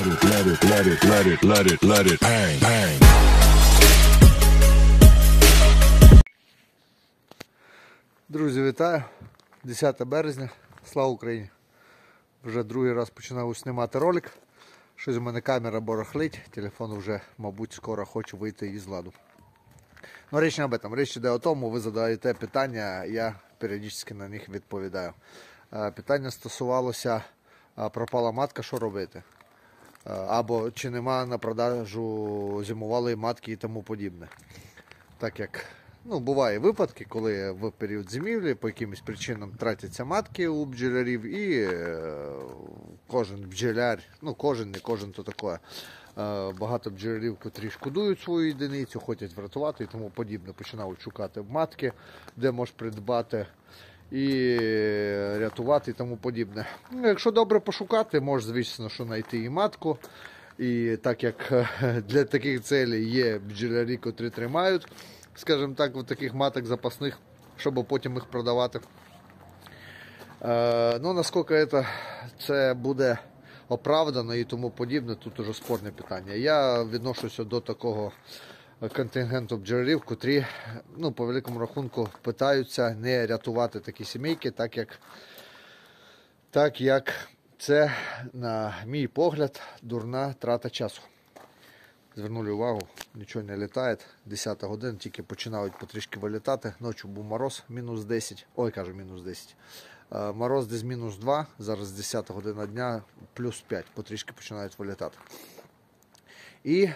let it bang, bang. Друзі, вітаю! 10 березня, слава Україні! Вже другий раз починаю знімати ролик. Щось у мене камера барахлить, телефон вже, мабуть, скоро хоче вийти із ладу. Но річ не об этом. Річ йде о тому, ви задаєте питання, я періодично на них відповідаю. Питання стосувалося, пропала матка, що робити? Або чи нема на продажу зимувалої матки і тому подібне. Так як бувають випадки, коли в період зимівлі по якимось причинам тратяться матки у бджолярів і кожен бджоляр, не кожен, то таке, багато бджолярів, котрі шкодують свою єдиницю, хочуть врятувати і тому подібне, починають шукати матки, де можеш придбати і рятувати і тому подібне. Якщо добре пошукати, можеш, звісно, що знайти і матку. І так як для таких цілей є бджолярі, котрі тримають, скажімо так, в таких маток запасних, щоб потім їх продавати. Наскільки це буде оправдано і тому подібне, тут уже спорне питання. Я відношуся до такого контингенту бджолярів, котрі, по великому рахунку, питаються не рятувати такі сімейки, так як це, на мій погляд, дурна трата часу. Звернули увагу, нічого не літає, 10 година, тільки починають потрішки вилітати. Ночі був мороз, мінус 10, мінус 10. Мороз десь мінус 2, зараз 10 година дня, плюс 5, потрішки починають вилітати. І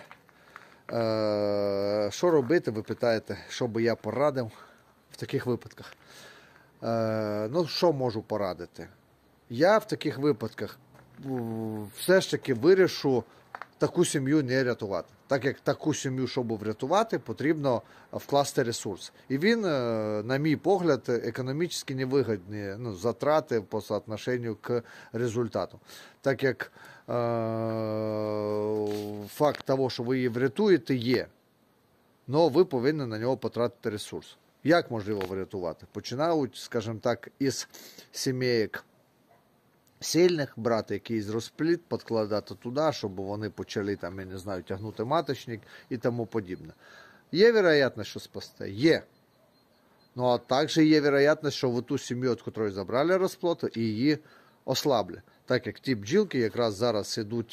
що робити, ви питаєте, що би я порадив в таких випадках? Що можу порадити? Я в таких випадках все ж таки вирішу таку сім'ю не рятувати. Так як таку сім'ю, щоб врятувати, потрібно вкласти ресурс. І він, на мій погляд, економічно невигідні затрати по соотношенню к результату. Так як факт того, що ви її врятуєте, є. Але ви повинні на нього потратити ресурс. Як можливо врятувати? Починають, скажімо так, із сімейок сильних, брати якийсь розплід, підкладати туди, щоб вони почали, тягнути маточник і тому подібне. Є вероятність, що спасте? Є. А також є вероятність, що в ту сім'ю, від якої забрали розплод, і її ослаблять. Так як ті бджілки якраз зараз йдуть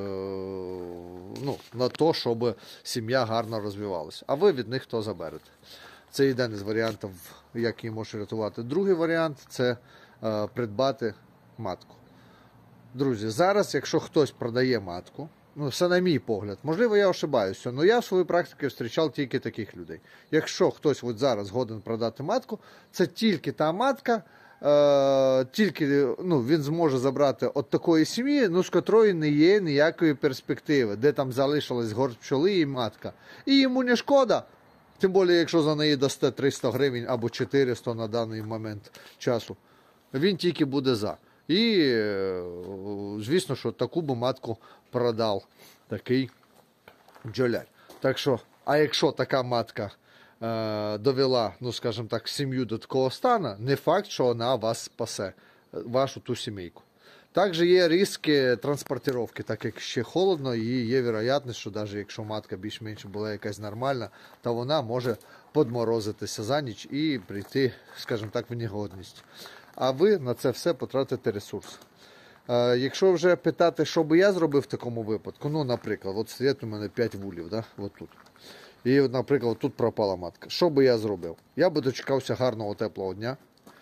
на те, щоб сім'я гарно розвивалася. А ви від них то заберете. Це один із варіантів, як її можна рятувати. Другий варіант – це придбати матку. Друзі, зараз, якщо хтось продає матку, це на мій погляд, можливо, я ошибаюся, але я в своїй практиці зустрічав тільки таких людей. Якщо хтось зараз годен продати матку, це тільки та матка, він зможе забрати від такої сім'ї, з котрої не є ніякої перспективи, де там залишилась горсть пчоли і матка. І йому не шкода, тим більше, якщо за неї дасте 300 гривень або 400 на даний момент часу, він тільки буде за. І, звісно, що таку би матку продав такий бджоляр. Так що, а якщо така матка довела, скажімо так, сім'ю до такого стану, не факт, що вона вас спасе, вашу ту сімейку. Також є ризики транспортировки, так як ще холодно, і є вероятність, що навіть якщо матка більш-менш була якась нормальна, то вона може подморозитися за ніч і прийти, скажімо так, в негодність. А ви на це все потратите ресурс. Якщо вже питати, що би я зробив в такому випадку, наприклад, от стоять у мене 5 вулів, от тут. І, наприклад, тут пропала матка. Що би я зробив? Я би дочекався гарного теплого дня,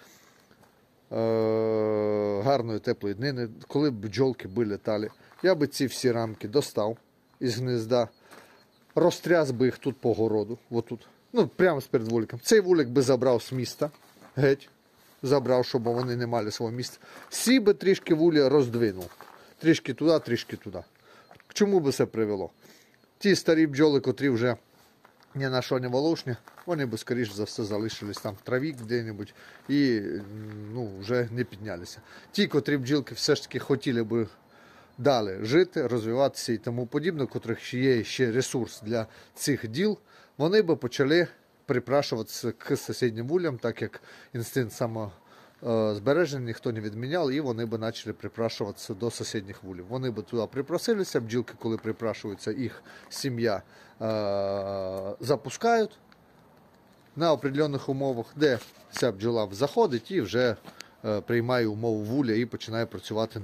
гарної теплої днини, коли б бджолки би літали. Я би ці всі рамки достав із гнізда, розтряс би їх тут по городу, отут, прямо перед вуликом. Цей вулик би забрав з міста, геть. Забрав, щоб вони не мали свого місця. Всі би трішки вулі роздвинув. Трішки туди, трішки туди. К чому би це привело? Ті старі бджоли, котрі вже ні на що не волошні, вони би, скоріш за все, залишились там в траві де-небудь і вже не піднялися. Ті, котрі бджілки все ж таки хотіли би далі жити, розвиватися і тому подібне, у котрих є ще ресурс для цих діл, вони би почали припрашуватися к сусіднім вулям, так як інстинкт збереження ніхто не відміняв, і вони би почали припрашуватися до сусідніх вулів. Вони би туди припросилися, бджілки, коли припрашуються, їх сім'я запускають на определених умовах, де ця бджола заходить і вже приймає умову вуля і починає працювати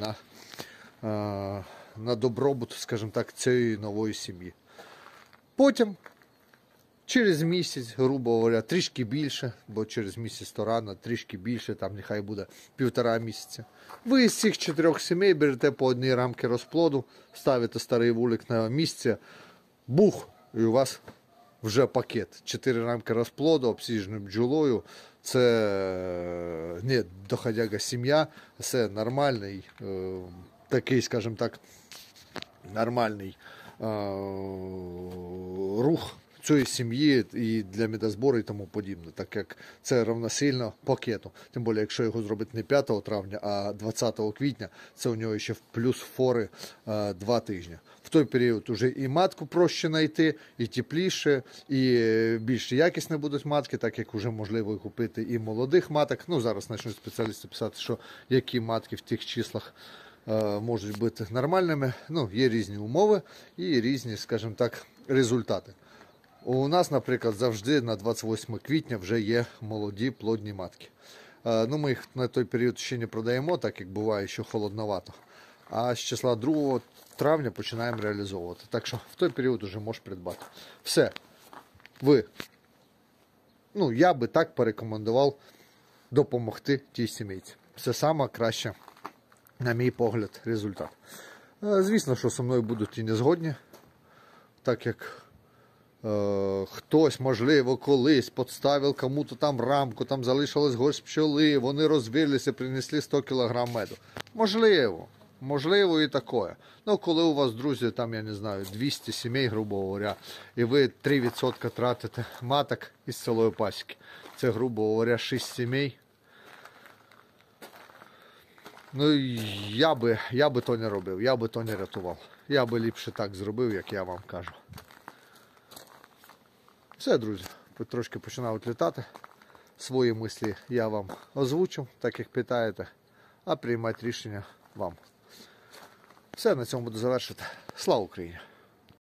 на добробут, скажімо так, цієї нової сім'ї. Потім, через місяць, грубо говоря, трішки більше, бо через місяць то рано, трішки більше, там нехай буде 1,5 місяця. Ви з цих 4 сімей берете по одній рамки розплоду, ставите старий вулик на місце, бух, і у вас вже пакет. 4 рамки розплоду, обсіженою бджолою. Це не доходяга сім'я, це нормальний, такий, скажімо так, нормальний рух цієї сім'ї і для медозбору і тому подібне, так як це равносильно пакету. Тим більше, якщо його зробити не 5 травня, а 20 квітня, це у нього ще в плюс фори 2 тижні. В той період вже і матку проще знайти, і тепліше, і більш якісні будуть матки, так як вже можливо купити і молодих маток. Ну, зараз почнуть спеціалісти писати, що які матки в тих числах можуть бути нормальними. Ну, є різні умови і різні, скажімо так, результати. У нас, наприклад, завжди на 28 квітня вже є молоді плодні матки. Ну, ми їх на той період ще не продаємо, так як буває, що холодновато. А з числа 2 травня починаємо реалізовувати. Так що в той період вже можеш придбати. Все. Я би так порекомендував допомогти тій сімейці. Це саме краще, на мій погляд, результат. Звісно, що зі мною будуть і не згодні, так як хтось, можливо, колись підставив кому-то там рамку, там залишилась горсть пчоли, вони розвилися, принесли 100 кг меду. Можливо і таке. Ну, коли у вас, друзі, там, я не знаю, 200 сімей, грубо говоря, і ви 3% тратите маток із цілої пасіки, це, грубо говоря, 6 сімей. Ну, я би то не робив, я би то не рятував. Я би ліпше так зробив, як я вам кажу. Все, друзі, трошки починають літати. Свої мислі я вам озвучу, так як питаєте, а приймати рішення вам. Все, на цьому буду завершити. Слава Україні!